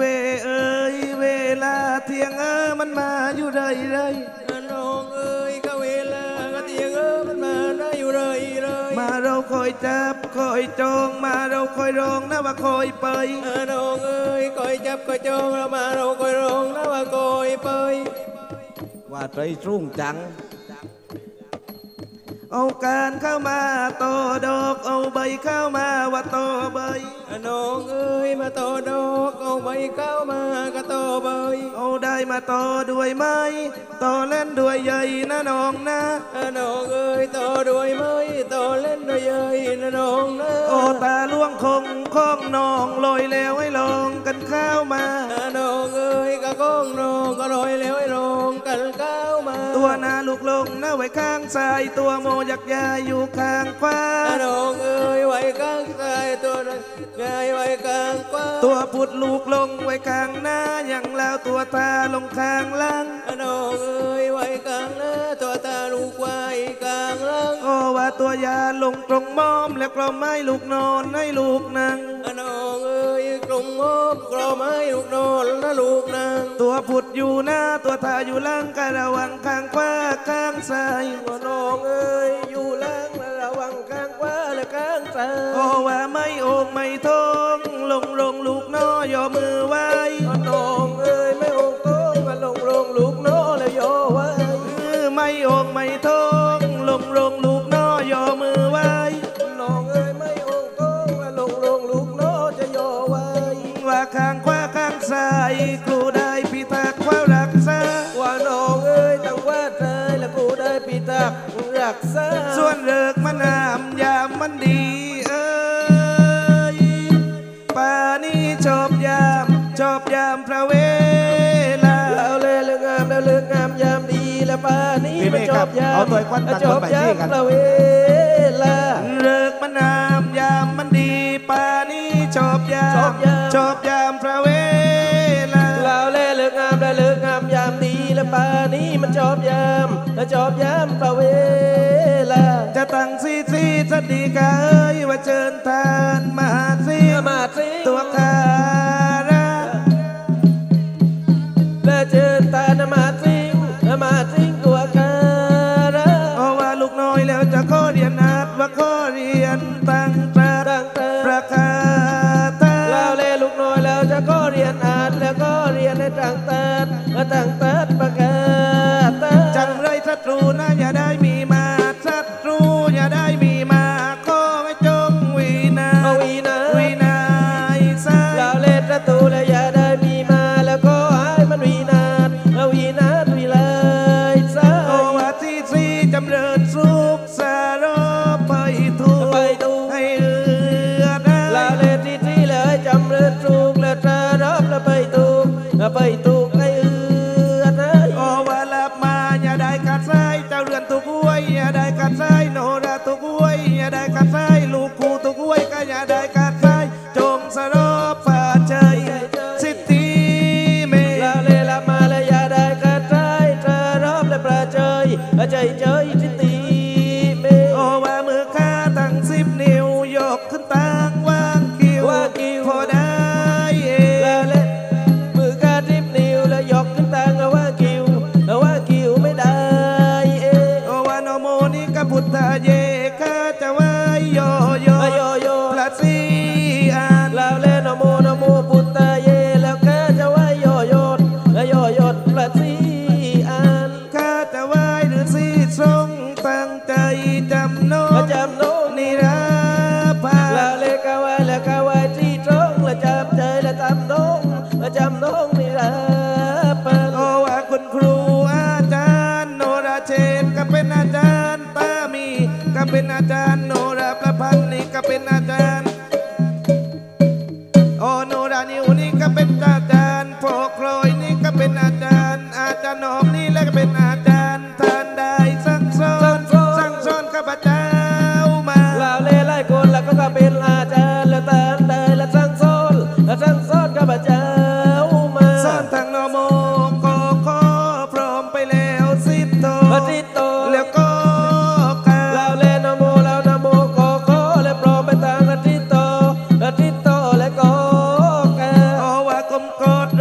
เอ้ยเวลาเที่ยงมันมาอยู่ไรน้องเอ้ยก็เวลาก็เที่ยงมันมาได้อยู่เลยมาเราคอยจับคอยจองมาเราคอยร้องนะว่าคอยไปน้องเอ้ยคอยจับคอยจองเรามาเราคอยร้องนะว่าคอยไปว่าใจรุ่งจังเอาการเข้ามาต่อดอกเอาใบเข้ามาว่าต่อใบน้องเอ้ยมาต่อดอกเอาใบเข้ามาก็ต่อใบเอาได้มาต่อด้วยไหมต่อเล่นด้วยใหญ่นะน้องนะน้องเอ้ยต่อด้วยไหมต่อเล่นด้วยใหญ่นะน้องนะโอ้ตาล่วงคงค้องน้องลอยแล้วให้ลองกันเข้ามาน้องเอ้ยก็ค้องน้องก็ลอยแล้วให้ลองกันเข้ามาตัวนาลูกลงนะไว้ข้างซ้ายตัวโมยักยาอยู่ข้างขวาน้องเอ้ยไว้ข้างซ้ายตัวนั้นยายไว้ข้างขวาตัวพุดลูกลงไว้ข้างหน้าอย่างแล้วตัวตาลงข้างล่างน้องเอ้ยไว้ข้างหน้าตัวตาลูกไว้ข้างล่างโอ้ว่าตัวยาลงตรงม้อมแล้วกลมไม้ลูกนอนให้ลูกนั่งน้องเอ้ยกลมม้อมกลมไม้ลูกนอนและลูกนั่งตัวพุดอยู่หน้าตัวตาอยู่ล่างก็ระวังข้างขวาข้างซ้ายน้องเอ้ยอยู่ล่างระวังข้างขวาและข้างซ้ายโอ้ว่าไม่โอ่งไม่ทงลงลูกน้อย่อมือไว้น้องเอ้ยไม่โอ่งทงลงลูกน้อแล้วย่อไว้ไม่โอ่งไม่ทงลงลูกน้อย่อมือไว้น้องเอ้ยไม่โอ่งทงลงลูกน้อจะย่อไว้ว่าข้างขวาข้างซ้ายครูได้พิทักษ์ความรักษาว่าน้องเอ้ยตั้งว่าใจและครูได้พิทักษ์รักษาส่วนเลิกมันงามยามมันดีเอ้ยป่านี้ชอบยามพระเวลาแล้วเลิกงามแล้วเลิกงามยามดีและป่านี้มันชอบยามพระเวลาเลิกมันงามยามมันดีป่านี้ชอบยามพระเวลาแล้วเลิกงามแล้วเลิกงามยามดีและป่านี้มันชอบยามพระเวลาจะตั้งซีสดีกาเอ้ยว่าเชิญทานมาซีตัวคาราและเชิญทานมาซิงตัวคาราเอาว่าลูกน้อยแล้วจะข้อเรียนนัดว่าข้อเรียนตั้งประกาศแล้วเล่ลูกน้อยแล้วจะข้อเรียนอ่านแล้วก็เรียนในตั้งตัดประกาศจังไรศัตรูนะอย่าได้มีมาศัตรูอย่าได้มีมาข้อไม่จงวีนาซาแล้วเล่ศัตรูแล้วอย่าได้มีมาแล้วก็ให้มันวีนาวีซาโอวาที่จำเริญสุขสารไปทุกให้เอือได้แล้วเล่ที่เลยจำเริญสุขและสารแล้วไปทุกให้เอือได้โอวาลับมาอย่าได้กัดไส้เจ้าเรือนตุกห้วยอย่าได้กัดไส้โนราตุกห้วยอย่าได้กัดไส้ลูกคู่ตุกห้วยก็อย่าได้กัดไส้จงสารฝ่าใจสิทธิเมแล้วเล่ละมาและอย่าได้กัดไส้สารและประใจสิทธิเมโอวามือข้าตั้ง10 นิ้วยกขึ้นตั้งวางคิวพอได้แล้วเล่มือข้า10 นิ้วแล้วยกขึ้นตั้งว่าคิวไม่ได้โอวานโมนิกพุทธเยข้าจะไว้โยพระศรีอานแล้วเล่นโมพุทธเยแล้วข้าจะไว้โยพระศรีอานข้าจะไว้ฤาษีทรงตั้งใจจำโนนิราภาแล้วเล่ข้าไว้ที่ตรงและจำใจและจำนงนิราภาโอวาคุณครูอาจารย์โนราเชษก็เป็นอาจารย์ตามีก็เป็นอาจารย์โนราประพันธ์นี่ก็เป็นอาจารย์โอโนรานิวนี่ก็เป็นอาจารย์โฟกลอยนี่ก็เป็นอาจารย์นอมนี่แล้วก็เป็นอาจารย์ท่านได้สั่งสอนข้าพเจ้ามาแล้วเล่ไล่คนแล้วก็เป็นอาจารย์แล้วท่านได้และสั่งสอนข้าพเจ้ามาสอนทางนโมก็ขอพร้อมไปแล้วสิทโตแล้วก็แล้วเล่นโมก็ขอและพร้อมไปทางทิโตและก็โอว่ากลมก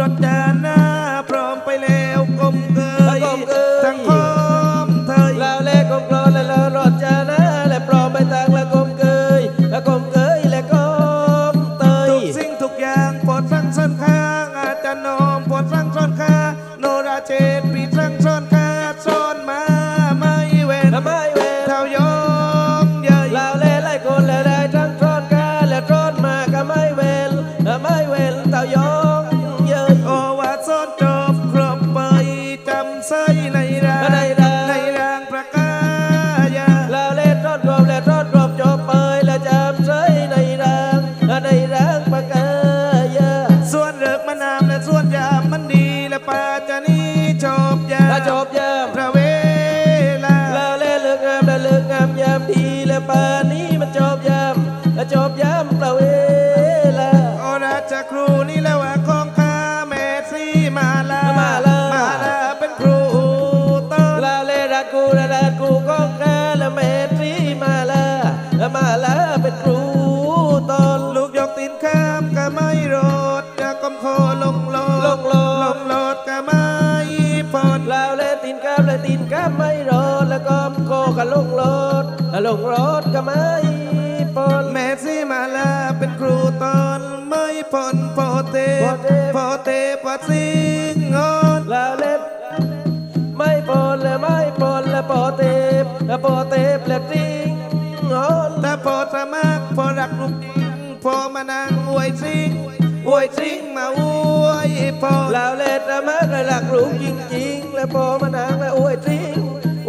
ถจานหน้าพร้อมไปแล้วกลมเกยทั้งคมเทยแล้วเล่กลมกลอนและรถจานะและปลอมไปทางละกลมเกยและกลมเกยและกลมเตยทุกสิ่งทุกอย่างปลดสั่งสอนข้างอาจารย์นอมปลดสั่งสอนข้าโนราเจตปีสั่งสอนข้าสอนมาไม่เว้นไม่เว้นเท่ายองเย้ยแล้วเล่ไล่คนและได้ทั้งทอดกาและทอดมาก็ไม่เว้นไม่เว้นเต่ายองเย้ยโอวาทสอนจบครบไปจำใส่ในร่างในร่างประกายาแล้วเล่ทอดกรอบและทอดกรอบจบไปและจำใช้ในร่างปากกายาส่วนเลิกมานามและส่วนยามมันดีและปาจะนี้จบยาถ้าจบยามพระเวลาแล้วเล่เลิกงามและเลิกงามยามดีและป่านนี้มันจบยามและจบยามเปล่าเวลาโอราชครูนี่แหละว่าของข้าแม่ซีมาลาเป็นครูต้นลาเลรักกูก็แค่และเมตรีมาลาเป็นครูตอนลูกยกตีนข้ามก็ไม่รดจะก้มคอลงโลดก็ไม่พอดลาวและตีนกามไม่รอดแล้วก็โคกันลงรถก็ไม่ปนแม่ซีมาลาเป็นครูตอนไม่พอนพอเทพสิงห์ลาวเล็บไม่ปนและปอเทพและติงฮอนถ้าพอสมัครพอรักลูกจริงพอมานั่งอวยซิงมาอวยพอลาวเล็บละมักและหลักลูกจริงและพอมานางและอวยติง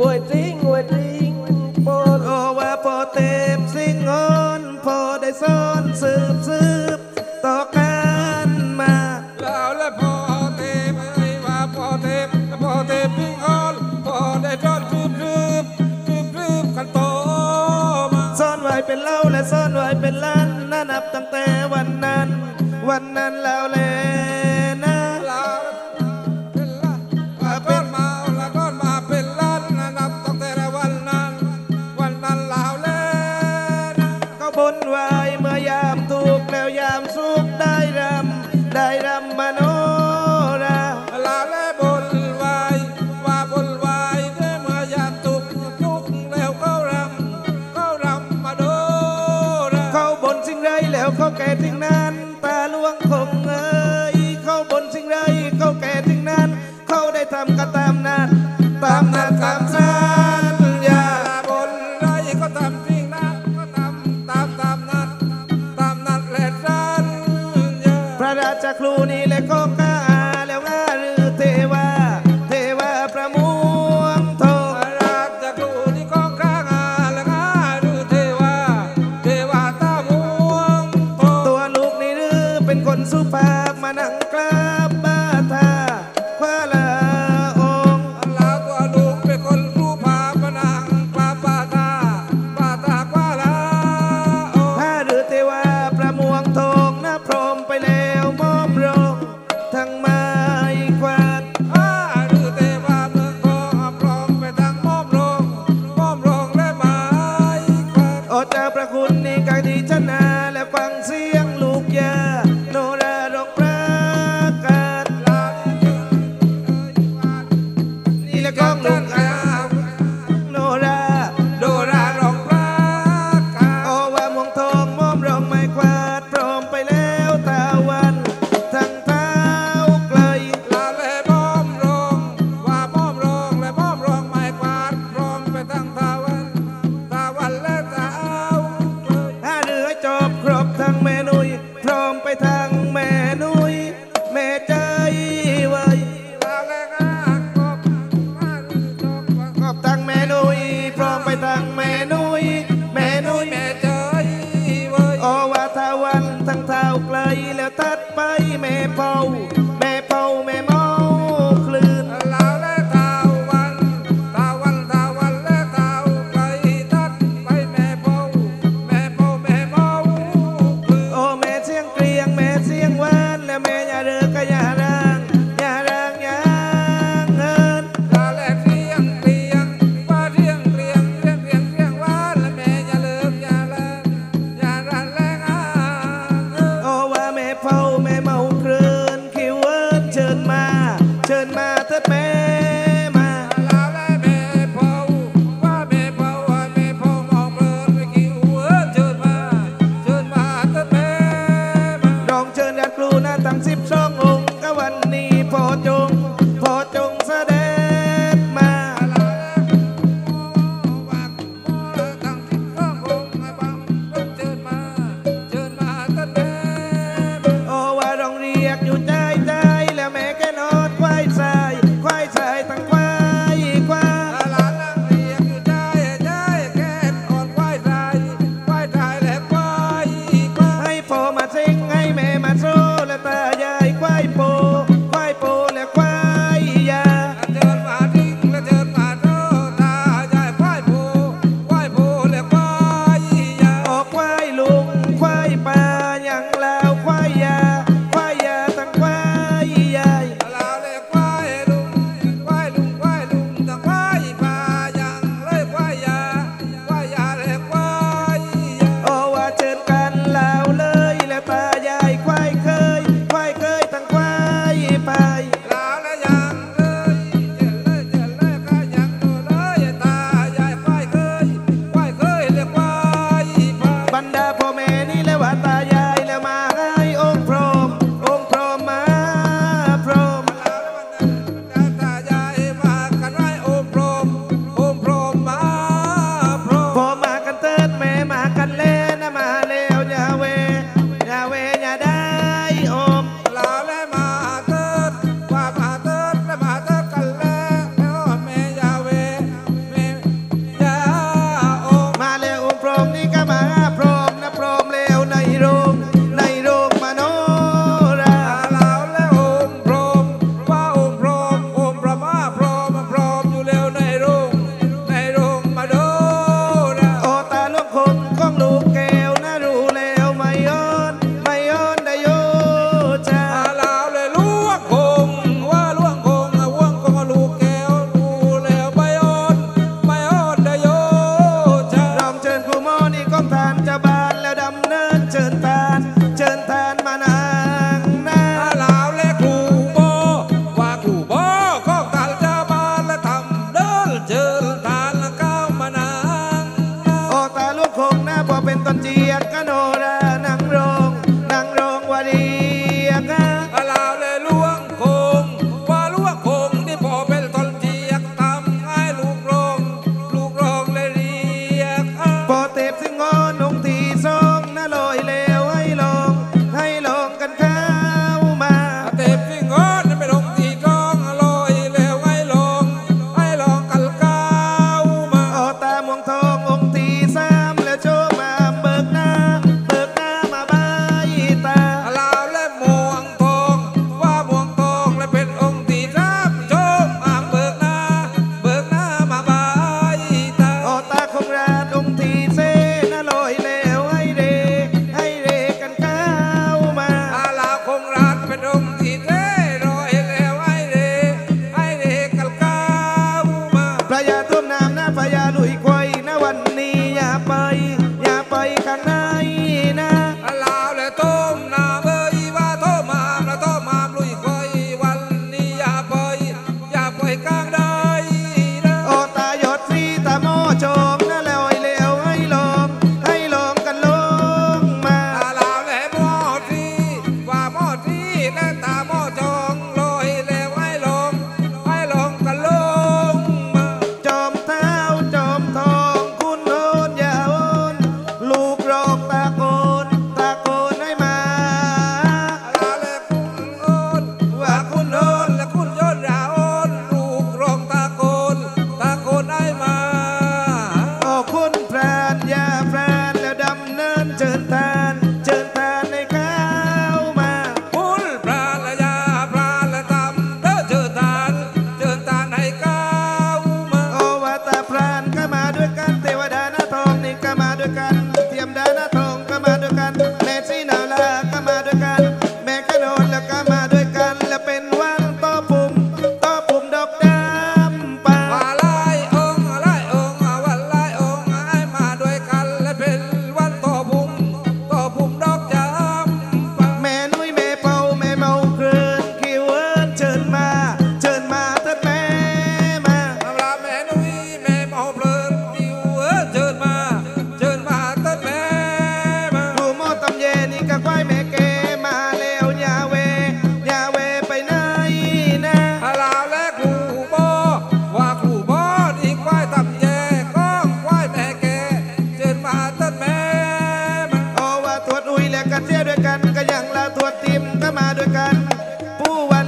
ปนโอว่าพอเทพสิงห์พอได้สอนสืบต่อกันมาแล้วและพอเทพไอ้ว่าพอเทพพิงออนพอได้ทอดคืบกันโตมาซ่อนไว้เป็นเล่าและซ่อนไว้เป็นล้านน่านับตั้งแต่วันนั้นแล้วแลนะแล้วเป็นล้านก้อนมาเป็นล้านนับตั้งแต่วันนั้นแล้วแลนะก็บนไว้เมื่อยามทุกข์แล้วยามสุขได้รำมโนราลาและบนไว้ว่าบนไว้ได้เมื่อยามทุกแล้วเขารำมาดูนะเขาบนสิ่งไรแล้วเขาแก่ทิ้งนั้นตาลวงคงเอ้ยเขาบนสิ่งไรเขาแก่ทิ้งนั้นเขาได้ทำก็ตามนั้นอย่าบนไรก็ทำสิ่งนั้นก็ทำตามนั้นแหละท่านอย่าพระราชครูนี่แหละก็กล้าแล้วง่าหรือเทวาประมวงทองราชครูนี่ก็ข้างและงาดูเทวาตาม่วงโตตัวลูกนี่หรือเป็นคนสุภาพมานั่งกราบบ้าทาพระลาองค์ลาตัวลูกเป็นคนรูปาปนังปาปาตากว่าลาโอถ้าหรือเทวาประมวงทองนะพร้อมไปแล้วมอมรองทั้งไม้ควานหรือเทวาเมืองทองพร้อมไปทางม้อมรองและไม้ควานโอเจ้าประคุณนี่กาดีชนะและฟังเสียงลูกยาโนราดอกประกา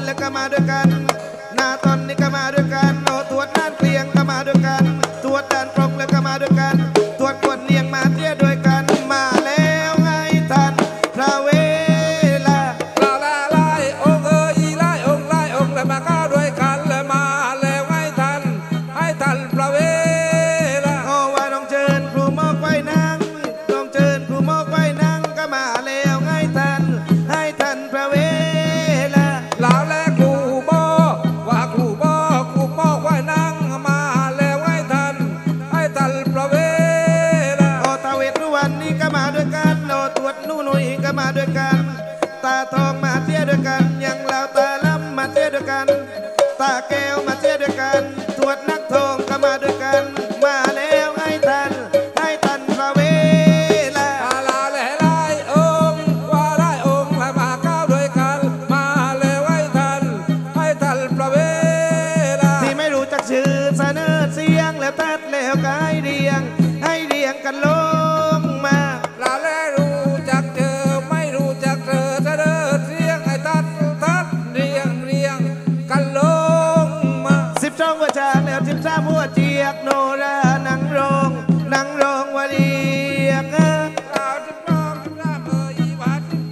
แล้วก็มาด้วยกันนาตอนนี้ก็มาด้วยกันโอ้ตรวจด้านเกลียงก็มาด้วยกันตรวจด้านปรกแล้วก็มาด้วยกันตรวจกวนเนียงมาเที่ยวด้วยกันมาแล้วไงท่านพระเวลาลาลาลายองค์เอ๋ยลายองค์แล้วมาก้าวด้วยกันแล้วมาแล้วให้ทันพระเวลาโอ้ว่าต้องเชิญครูมอกไว้นั่งต้องเชิญครูมอกไว้นั่งก็มาแล้วไงท่านให้ท่านพระเวลาลาวแลครูบอว่าครูบอกว่านั่งมาแล้วให้ทันพระเวลาโอ้ตาเวทรุวันนี้ก็มาด้วยกันโอ้ตรวจนู่นนุ่ยก็มาด้วยกันตาทองมาเที่ยวด้วยกันยังเราตาล้ำมาเที่ยวด้วยกันตาแก้วมาเที่ยวด้วยกันตรวจนักทองก็มาด้วยกันมาแล้วให้ทันพระเวลาลาแลลายองค์ว่าได้องค์และมาก้าวด้วยกันมาแล้วให้ทันพระเวลาที่ไม่รู้จักชื่อเสนอเสียงแล้วตัดแล้วก็ให้เรียงกันลงมาลาแลรู้จักเจอไม่รู้จักเธอจะเดินเรียงให้ตัดเรียงกันลงมา 12หัวจากแล้ว13หัวเจียกโนรานังรองวลีกลาวจะร้องเอ่ยว่า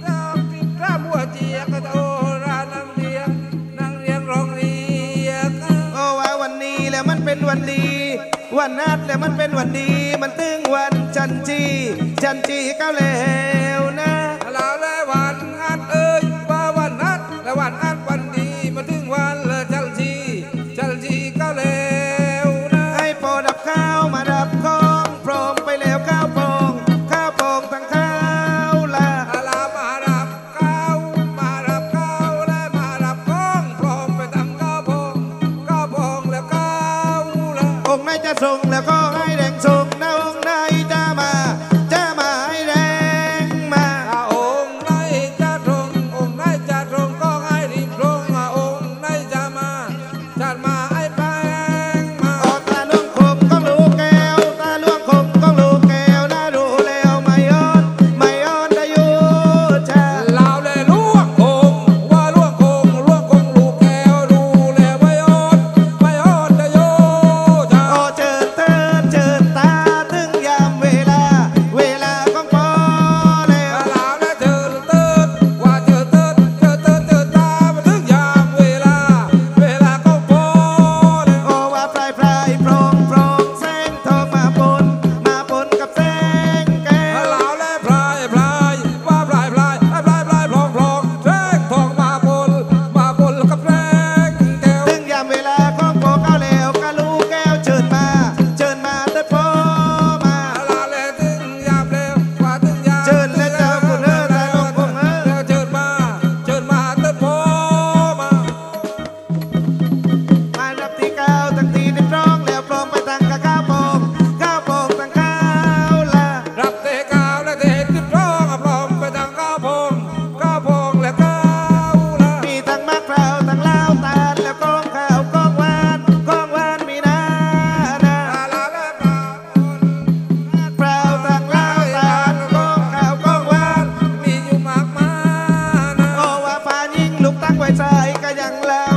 13หัวเจียกโอรานังเรียงร้องเรียกโอ้ว่าวันนี้แล้วมันเป็นวันดีวันนัดแล้วมันเป็นวันดีมันถึงวันจันจีก้าวแล้วนะลาวและวันอัดเอ่ยว่าวันนัดและวันอัดวันดีมาถึงวันละจันทีก็แล้วนะให้โปรดับข้าวมาดับของพร้อมไปแล้วข้าวโป่งตั้งข้าวลาลามารับข้าวและมารับของพร้อมไปทำข้าวโพงแล้วข้าวละองค์ไหนจะส่งแล้วก็ให้แดงส่งนะองค์ไหนจะมาให้แดงมาองค์ไหนจะตรงก็ให้รีบตรงองค์ไหนจะมาให้แปลงมาออกตาล่วงคมก้องลูกแก้วตาล่วงคมก้องลูกแก้วน่าดูแล้วไม่อ่อนได้อยู่จ้าลาวเลยลวกคงว่าลวกคงลูกแก้วดูแลไม่อ่อนจะโยจ้าโอ้เจิดตาถึงยามเวลาของพ่อแล้วลาวและเจอว่าเจอตามาถึงยามเวลาก็พอแล้วโอ้ว่าพลายโปร่งแสงทองมาปนกับแสงแก้วลาวและพลายว่าพลายพลองแทงทองมาบนกับแรงแก้วถึงยามเวลาของพ่อก้าวแล้วก็ลูกแก้วเชิญมาแต่พ่อมาลาและถึงยามแล้วว่าถึงยามเชิญและเจ้าคุณเอ๋ยตาลงคงเอ๋ยแล้วเชิญมาแต่พอมามารับที่ก้าวตั้งทีได้ร้องแล้วพร้อมไปตั้งกับข้าวโป่งตั้งข้าวลารับเตะกาวและเตะติดร้องพร้อมไปทางก้าวพงและก้าวละมีทั้งมะพร้าวทั้งลาวตาลแล้วก้องข้าวก้องหวานมีนาลาและก้าวพร้าวทั้งลาวตาลก้องข้าวก้องหวานมีอยู่มากมายนะโอ้ว่าฟ้ายิ่งลุกตั้งไว้ใจก็ยังลาว